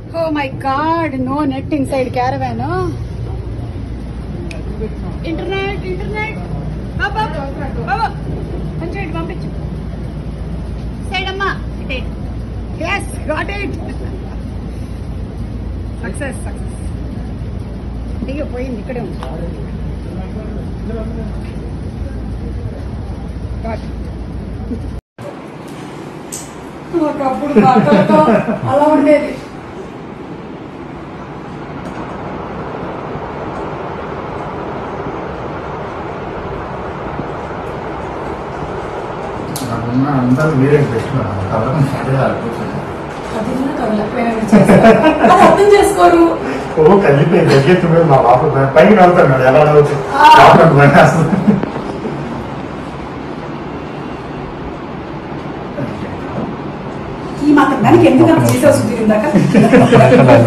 Oh my God! No net inside caravan. Internet. Baba. Punch పంపించు. Side amma. Yes, got it. Success. అయ్యో పోయింది ఇక్కడే ఉంది. ఒకప్పుడు బట్టలతో అలా ఉండేది. అందరూ మీరే పెట్టుకున్నారు అర్థం చేసుకోరు. ఓ కలిపోయింది దగ్గర మా బాబు పైకి నవ్వుతాడు ఎలా నవ్వుతాడు ఈ మాత్రం దానికి ఎందుకంత చేసి వస్తుంది ఇందాక